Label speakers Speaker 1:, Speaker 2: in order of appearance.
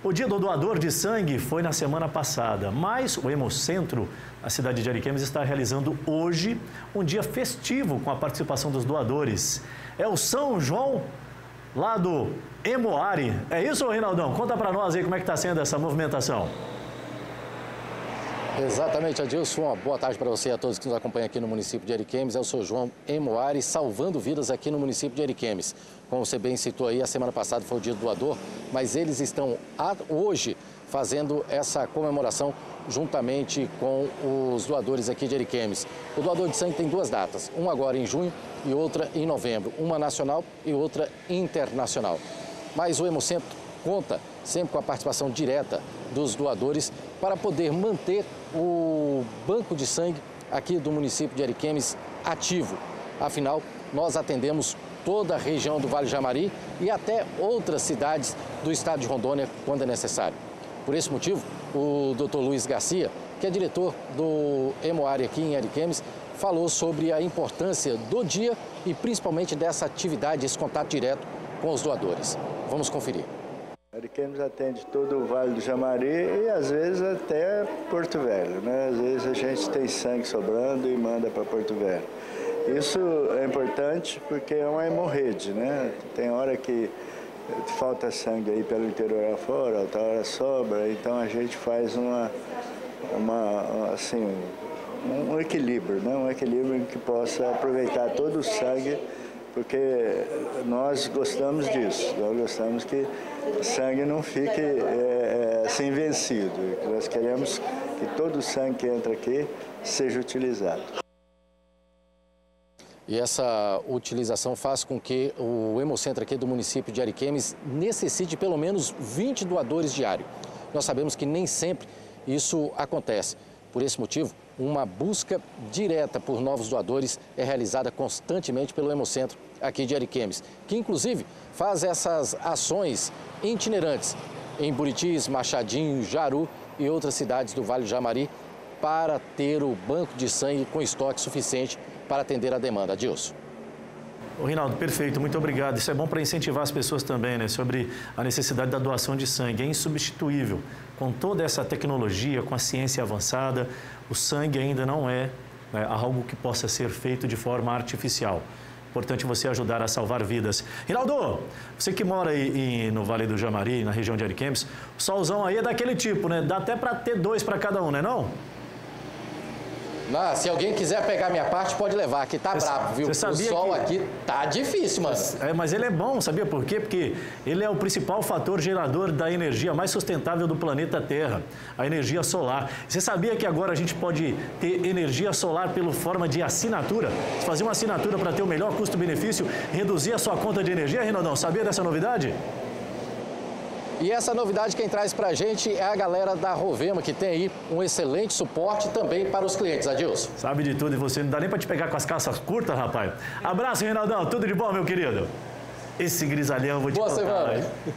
Speaker 1: O dia do doador de sangue foi na semana passada, mas o Hemocentro, a cidade de Ariquemes, está realizando hoje um dia festivo com a participação dos doadores. É o São João lá do Hemoari. É isso, Reinaldão? Conta para nós aí como é que está sendo essa movimentação.
Speaker 2: Exatamente, Adilson. Uma boa tarde para você e a todos que nos acompanham aqui no município de Ariquemes. É o São João Hemoari salvando vidas aqui no município de Ariquemes. Como você bem citou aí, a semana passada foi o dia do doador, mas eles estão hoje fazendo essa comemoração juntamente com os doadores aqui de Ariquemes. O doador de sangue tem duas datas, uma agora em junho e outra em novembro, uma nacional e outra internacional. Mas o Hemocentro conta sempre com a participação direta dos doadores para poder manter o banco de sangue aqui do município de Ariquemes ativo. Afinal, nós atendemos toda a região do Vale Jamari e até outras cidades do estado de Rondônia quando é necessário. Por esse motivo, o Dr. Luiz Garcia, que é diretor do Hemoari aqui em Ariquemes, falou sobre a importância do dia e principalmente dessa atividade, esse contato direto com os doadores. Vamos conferir.
Speaker 3: Ariquemes atende todo o Vale do Jamari e às vezes até Porto Velho, né? Às vezes a gente tem sangue sobrando e manda para Porto Velho. Isso é importante porque é uma hemorrede, né? Tem hora que falta sangue aí pelo interior afora, outra hora sobra, então a gente faz um equilíbrio, né? Um equilíbrio que possa aproveitar todo o sangue, porque nós gostamos disso, nós gostamos que o sangue não fique assim vencido. Nós queremos que todo o sangue que entra aqui seja utilizado.
Speaker 2: E essa utilização faz com que o Hemocentro aqui do município de Ariquemes necessite pelo menos 20 doadores diários. Nós sabemos que nem sempre isso acontece. Por esse motivo, uma busca direta por novos doadores é realizada constantemente pelo Hemocentro aqui de Ariquemes, que inclusive faz essas ações itinerantes em Buritis, Machadinho, Jaru e outras cidades do Vale do Jamari para ter o banco de sangue com estoque suficiente para atender a demanda. Adilson.
Speaker 1: Ô, Reinaldo, perfeito, muito obrigado. Isso é bom para incentivar as pessoas também, né, sobre a necessidade da doação de sangue. É insubstituível. Com toda essa tecnologia, com a ciência avançada, o sangue ainda não é algo que possa ser feito de forma artificial. Importante você ajudar a salvar vidas. Reinaldo, você que mora aí no Vale do Jamari, na região de Ariquemes, o solzão aí é daquele tipo, né? Dá até para ter 2 para cada um, né não?
Speaker 2: Se alguém quiser pegar minha parte, pode levar, aqui tá bravo, viu? O sol aqui tá difícil, mano.
Speaker 1: Mas ele é bom, sabia por quê? Porque ele é o principal fator gerador da energia mais sustentável do planeta Terra, a energia solar. Você sabia que agora a gente pode ter energia solar pela forma de assinatura? Fazer uma assinatura para ter o melhor custo-benefício, reduzir a sua conta de energia, Reinaldão? Sabia dessa novidade?
Speaker 2: E essa novidade quem traz pra gente é a galera da Rovema, que tem aí um excelente suporte também para os clientes, Adilson.
Speaker 1: Sabe de tudo e você não dá nem pra te pegar com as calças curtas, rapaz. Abraço, Reinaldão. Tudo de bom, meu querido. Esse grisalhão, vou te contar. Boa semana.